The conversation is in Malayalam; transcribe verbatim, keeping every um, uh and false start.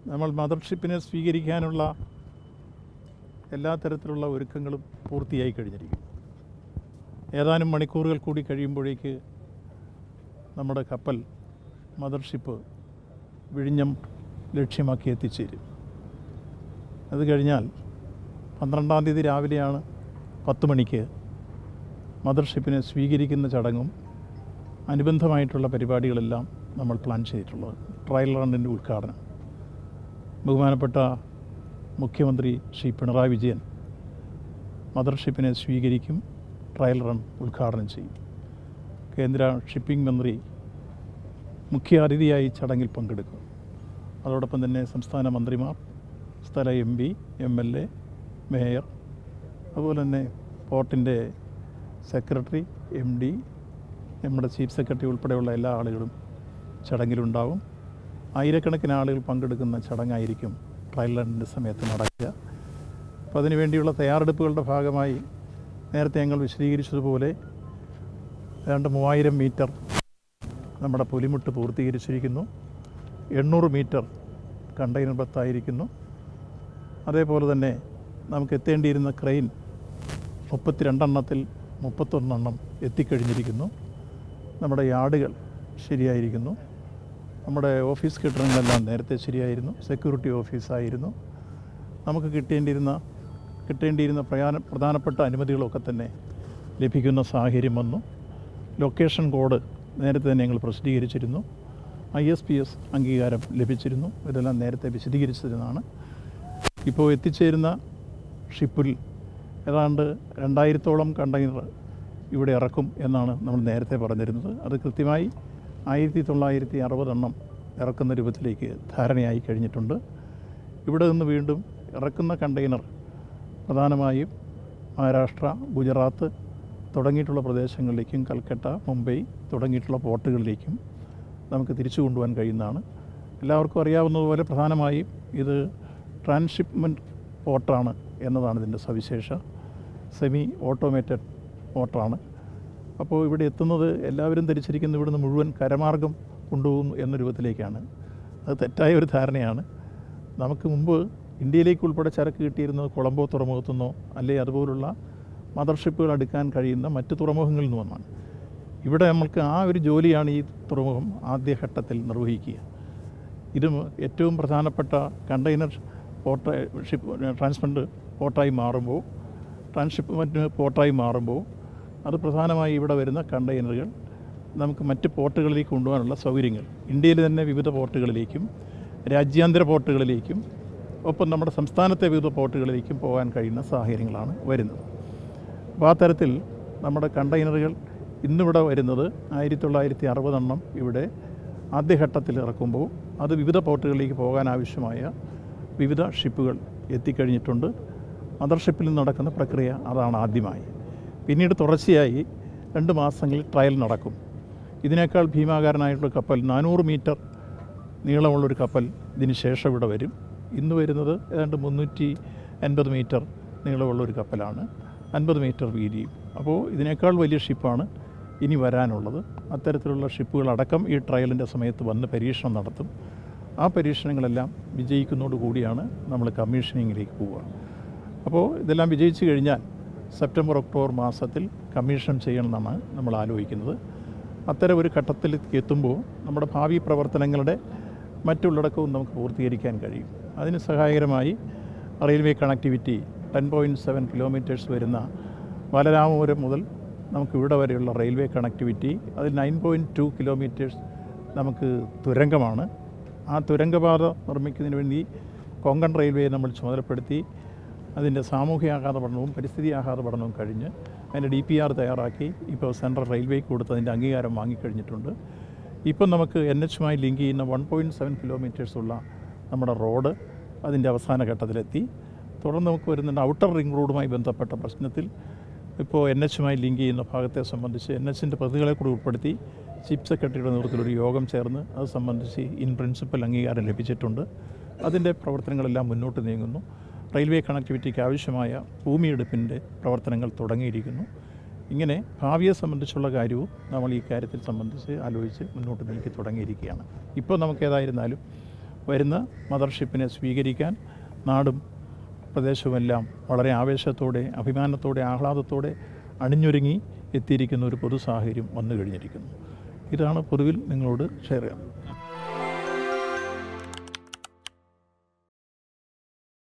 നമ്മൾ മദർഷിപ്പിനെ സ്വീകരിക്കാനുള്ള എല്ലാ തരത്തിലുള്ള ഒരുക്കങ്ങളും പൂർത്തിയായി കഴിഞ്ഞിരിക്കും. ഏതാനും മണിക്കൂറുകൾ കൂടി കഴിയുമ്പോഴേക്ക് നമ്മുടെ കപ്പൽ മദർഷിപ്പ് വിഴിഞ്ഞം ലക്ഷ്യമാക്കി എത്തിച്ചേരും. അത് കഴിഞ്ഞാൽ പന്ത്രണ്ടാം തീയതി രാവിലെയാണ് പത്ത് മണിക്ക് മദർഷിപ്പിനെ സ്വീകരിക്കുന്ന ചടങ്ങും അനുബന്ധമായിട്ടുള്ള പരിപാടികളെല്ലാം നമ്മൾ പ്ലാൻ ചെയ്തിട്ടുള്ളത്. ട്രയൽ റണ്ണിൻ്റെ ഉദ്ഘാടനം ബഹുമാനപ്പെട്ട മുഖ്യമന്ത്രി ശ്രീ പിണറായി വിജയൻ മദർഷിപ്പിനെ സ്വീകരിക്കും, ട്രയൽ റൺ ഉദ്ഘാടനം ചെയ്യും. കേന്ദ്ര ഷിപ്പിംഗ് മന്ത്രി മുഖ്യ അതിഥിയായി ചടങ്ങിൽ പങ്കെടുക്കും. അതോടൊപ്പം തന്നെ സംസ്ഥാന മന്ത്രിമാർ, സ്ഥല M P, M L A, mayor, അതുപോലെ തന്നെ പോർട്ടിൻ്റെ സെക്രട്ടറി, എം ഡി, നമ്മുടെ ചീഫ് സെക്രട്ടറി ഉൾപ്പെടെയുള്ള എല്ലാ ആളുകളും ചടങ്ങിലുണ്ടാവും. ആയിരക്കണക്കിന് ആളുകൾ പങ്കെടുക്കുന്ന ചടങ്ങായിരിക്കും ട്രയൽ റണ്ണിൻ്റെ സമയത്ത് നടക്കുക. അപ്പോൾ അതിനുവേണ്ടിയുള്ള തയ്യാറെടുപ്പുകളുടെ ഭാഗമായി നേരത്തെ ഞങ്ങൾ വിശദീകരിച്ചതുപോലെ ഏതാണ്ട് മൂവായിരം മീറ്റർ നമ്മുടെ പുലിമുട്ട് പൂർത്തീകരിച്ചിരിക്കുന്നു. എണ്ണൂറ് മീറ്റർ കണ്ടെയ്നർ ബർത്തായിരിക്കുന്നു. അതേപോലെ തന്നെ നമുക്ക് എത്തേണ്ടിയിരുന്ന ക്രെയിൻ മുപ്പത്തിരണ്ടെണ്ണത്തിൽ മുപ്പത്തൊന്നെണ്ണം എത്തിക്കഴിഞ്ഞിരിക്കുന്നു. നമ്മുടെ യാർഡുകൾ ശരിയായിരിക്കുന്നു. നമ്മുടെ ഓഫീസ് കെട്ടിടങ്ങളെല്ലാം നേരത്തെ ശരിയായിരുന്നു. സെക്യൂരിറ്റി ഓഫീസായിരുന്നു. നമുക്ക് കിട്ടേണ്ടിയിരുന്ന കിട്ടേണ്ടിയിരുന്ന പ്രധാന പ്രധാനപ്പെട്ട അനുമതികളൊക്കെ തന്നെ ലഭിക്കുന്ന സാഹചര്യം വന്നു. ലൊക്കേഷൻ കോഡ് നേരത്തെ തന്നെ ഞങ്ങൾ പ്രസിദ്ധീകരിച്ചിരുന്നു. ഐ എസ് പി എസ് അംഗീകാരം ലഭിച്ചിരുന്നു. ഇതെല്ലാം നേരത്തെ വിശദീകരിച്ചിരുന്നതാണ്. ഇപ്പോൾ എത്തിച്ചേരുന്ന ഷിപ്പിൽ ഏതാണ്ട് രണ്ടായിരത്തോളം കണ്ടെയ്നർ ഇവിടെ ഇറക്കും എന്നാണ് നമ്മൾ നേരത്തെ പറഞ്ഞിരുന്നത്. അത് കൃത്യമായി ആയിരത്തി തൊള്ളായിരത്തി അറുപതെണ്ണം ഇറക്കുന്ന രൂപത്തിലേക്ക് ധാരണയായി കഴിഞ്ഞിട്ടുണ്ട്. ഇവിടെ നിന്ന് വീണ്ടും ഇറക്കുന്ന കണ്ടെയ്നർ പ്രധാനമായും മഹാരാഷ്ട്ര, ഗുജറാത്ത് തുടങ്ങിയിട്ടുള്ള പ്രദേശങ്ങളിലേക്കും കൽക്കട്ട, മുംബൈ തുടങ്ങിയിട്ടുള്ള പോർട്ടുകളിലേക്കും നമുക്ക് തിരിച്ചു കൊണ്ടുപോകാൻ കഴിയുന്നതാണ്. എല്ലാവർക്കും അറിയാവുന്നതുപോലെ പ്രധാനമായും ഇത് ട്രാൻസ്ഷിപ്മെൻറ്റ് പോർട്ടാണ് എന്നതാണ് ഇതിൻ്റെ സവിശേഷ. സെമി ഓട്ടോമേറ്റഡ് പോർട്ടാണ്. അപ്പോൾ ഇവിടെ എത്തുന്നത് എല്ലാവരും ധരിച്ചിരിക്കുന്നത് ഇവിടുന്ന് മുഴുവൻ കരമാർഗം കൊണ്ടുപോകും എന്ന രൂപത്തിലേക്കാണ്. അത് തെറ്റായ ഒരു ധാരണയാണ്. നമുക്ക് മുമ്പ് ഇന്ത്യയിലേക്ക് ഉൾപ്പെടെ ചരക്ക് കിട്ടിയിരുന്നത് കൊളംബോ തുറമുഖത്തു നിന്നോ അല്ലെങ്കിൽ അതുപോലുള്ള മദർഷിപ്പുകൾ അടുക്കാൻ കഴിയുന്ന മറ്റ് തുറമുഖങ്ങളിൽ നിന്ന് വന്നാണ്. ഇവിടെ നമ്മൾക്ക് ആ ഒരു ജോലിയാണ് ഈ തുറമുഖം ആദ്യഘട്ടത്തിൽ നിർവഹിക്കുക. ഇത് ഏറ്റവും പ്രധാനപ്പെട്ട കണ്ടെയ്നർ പോർട്ട് ഷിപ്പ് ട്രാൻസ്മെൻറ്റ് പോർട്ടായി മാറുമ്പോൾ ട്രാൻസ്ഷിപ്മെൻറ്റ് പോർട്ടായി മാറുമ്പോൾ അത് പ്രധാനമായി ഇവിടെ വരുന്ന കണ്ടെയ്നറുകൾ നമുക്ക് മറ്റ് പോർട്ടുകളിലേക്ക് കൊണ്ടുപോകാനുള്ള സൗകര്യങ്ങൾ ഇന്ത്യയിൽ തന്നെ വിവിധ പോർട്ടുകളിലേക്കും രാജ്യാന്തര പോർട്ടുകളിലേക്കും ഒപ്പം നമ്മുടെ സംസ്ഥാനത്തെ വിവിധ പോർട്ടുകളിലേക്കും പോകാൻ കഴിയുന്ന സാഹചര്യങ്ങളാണ് വരുന്നത്. അപ്പോൾ ആ തരത്തിൽ നമ്മുടെ കണ്ടെയ്നറുകൾ ഇന്നിവിടെ വരുന്നത് ആയിരത്തി തൊള്ളായിരത്തി അറുപതെണ്ണം ഇവിടെ ആദ്യഘട്ടത്തിൽ ഇറക്കുമ്പോൾ അത് വിവിധ പോർട്ടുകളിലേക്ക് പോകാൻ ആവശ്യമായ വിവിധ ഷിപ്പുകൾ എത്തിക്കഴിഞ്ഞിട്ടുണ്ട്. മദർഷിപ്പിൽ നടക്കുന്ന പ്രക്രിയ അതാണ് ആദ്യമായി. പിന്നീട് തുടർച്ചയായി രണ്ട് മാസങ്ങളിൽ ട്രയൽ നടക്കും. ഇതിനേക്കാൾ ഭീമാകാരനായിട്ടുള്ള കപ്പൽ നാനൂറ് മീറ്റർ നീളമുള്ളൊരു കപ്പൽ ഇതിന് ശേഷം ഇവിടെ വരും. ഇന്ന് വരുന്നത് ഏതാണ്ട് മുന്നൂറ്റി അൻപത് മീറ്റർ നീളമുള്ളൊരു കപ്പലാണ്, അൻപത് മീറ്റർ വീതിയും. അപ്പോൾ ഇതിനേക്കാൾ വലിയ ഷിപ്പാണ് ഇനി വരാനുള്ളത്. അത്തരത്തിലുള്ള ഷിപ്പുകളടക്കം ഈ ട്രയലിൻ്റെ സമയത്ത് വന്ന് പരീക്ഷണം നടത്തും. ആ പരീക്ഷണങ്ങളെല്ലാം വിജയിക്കുന്നതോടു കൂടിയാണ് നമ്മൾ കമ്മീഷനിങ്ങിലേക്ക് പോവുക. അപ്പോൾ ഇതെല്ലാം വിജയിച്ചു കഴിഞ്ഞാൽ സെപ്റ്റംബർ ഒക്ടോബർ മാസത്തിൽ കമ്മീഷൻ ചെയ്യണമെന്നാണ് നമ്മൾ ആലോചിക്കുന്നത്. അത്തരം ഒരു ഘട്ടത്തിൽ എത്തുമ്പോൾ നമ്മുടെ ഭാവി പ്രവർത്തനങ്ങളുടെ മറ്റുള്ളടക്കവും നമുക്ക് പൂർത്തീകരിക്കാൻ കഴിയും. അതിന് സഹായകരമായി railway connectivity ten point seven kilometres വരുന്ന ബാലരാമപുരം മുതൽ നമുക്ക് ഇവിടെ വരെയുള്ള റെയിൽവേ കണക്ടിവിറ്റി, അതിൽ നയൻ പോയിൻറ്റ് ടു കിലോമീറ്റേഴ്സ് നമുക്ക് തുരങ്കമാണ്. ആ തുരങ്കപാത നിർമ്മിക്കുന്നതിന് വേണ്ടി കൊങ്കൺ റെയിൽവേയെ നമ്മൾ ചുമതലപ്പെടുത്തി അതിൻ്റെ സാമൂഹ്യ ആഘാത പഠനവും പരിസ്ഥിതി ആഘാത പഠനവും കഴിഞ്ഞ് അതിൻ്റെ ഡി പി ആർ തയ്യാറാക്കി ഇപ്പോൾ സെൻട്രൽ റെയിൽവേക്ക് കൊടുത്ത് അതിൻ്റെ അംഗീകാരം വാങ്ങിക്കഴിഞ്ഞിട്ടുണ്ട്. ഇപ്പം നമുക്ക് എൻ എച്ചുമായി ലിങ്ക് ചെയ്യുന്ന വൺ പോയിൻറ്റ് സെവൻ കിലോമീറ്റേഴ്സുള്ള നമ്മുടെ റോഡ് അതിൻ്റെ അവസാന ഘട്ടത്തിലെത്തി. തുടർന്ന് നമുക്ക് വരുന്നുണ്ട് ഔട്ടർ റിംഗ് റോഡുമായി ബന്ധപ്പെട്ട പ്രശ്നത്തിൽ ഇപ്പോൾ എൻ എച്ചുമായി ലിങ്ക് ചെയ്യുന്ന ഭാഗത്തെ സംബന്ധിച്ച് എൻ എച്ചിൻ്റെ പ്രതികളെ കൂടി ഉൾപ്പെടുത്തി ചീഫ് സെക്രട്ടറിയുടെ നേതൃത്വത്തിലൊരു യോഗം ചേർന്ന് അത് സംബന്ധിച്ച് ഇൻ പ്രിൻസിപ്പൽ അംഗീകാരം ലഭിച്ചിട്ടുണ്ട്. അതിൻ്റെ പ്രവർത്തനങ്ങളെല്ലാം മുന്നോട്ട് നീങ്ങുന്നു. റെയിൽവേ കണക്ടിവിറ്റിക്ക് ആവശ്യമായ ഭൂമിയെടുപ്പിൻ്റെ പ്രവർത്തനങ്ങൾ തുടങ്ങിയിരിക്കുന്നു. ഇങ്ങനെ ഭാവിയെ സംബന്ധിച്ചുള്ള കാര്യവും നമ്മൾ ഈ കാര്യത്തിൽ സംബന്ധിച്ച് ആലോചിച്ച് മുന്നോട്ട് നീക്കി തുടങ്ങിയിരിക്കുകയാണ്. ഇപ്പോൾ നമുക്കേതായിരുന്നാലും വരുന്ന മദർഷിപ്പിനെ സ്വീകരിക്കാൻ നാടും പ്രദേശവുമെല്ലാം വളരെ ആവേശത്തോടെ, അഭിമാനത്തോടെ, ആഹ്ലാദത്തോടെ അണിഞ്ഞൊരുങ്ങി എത്തിയിരിക്കുന്ന ഒരു പൊതു സാഹചര്യം വന്നു കഴിഞ്ഞിരിക്കുന്നു. ഇതാണ് പൊതുവിൽ നിങ്ങളോട് ഷെയർ ചെയ്യാം.